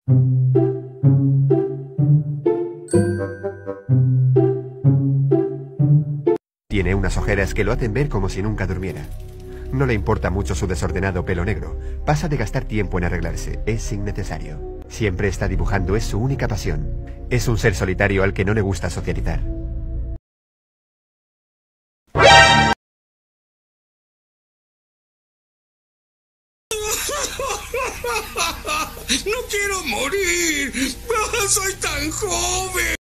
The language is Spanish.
Tiene unas ojeras que lo hacen ver como si nunca durmiera. No le importa mucho su desordenado pelo negro. Pasa de gastar tiempo en arreglarse. Es innecesario. Siempre está dibujando, es su única pasión. Es un ser solitario al que no le gusta socializar. ¡No quiero morir! ¡Soy tan joven!